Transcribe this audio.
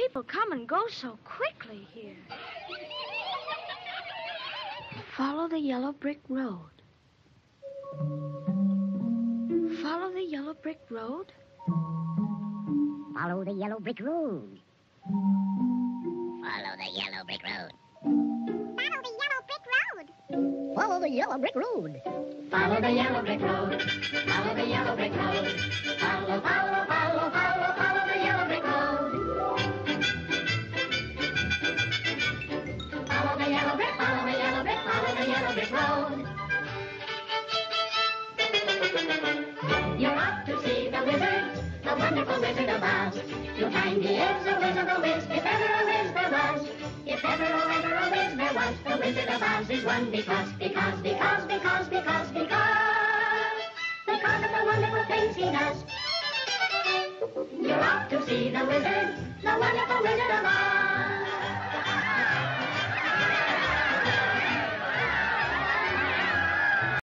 People come and go so quickly here. Follow the yellow brick road. Follow the yellow brick road. Follow the yellow brick road. Follow the yellow brick road. Follow the yellow brick road. Follow the yellow brick road. Follow the yellow brick road. Follow, follow, follow, follow, follow the yellow brick road. Follow the yellow brick, follow the yellow brick, follow the yellow brick road. You're off to see the wizard, the wonderful Wizard of Oz. You'll find he is a wizard, a whiz, if ever a whiz there was. If ever a whiz there was, the Wizard of Oz is one because of the wonderful things he does. You're off to see the wizard, the wonderful Wizard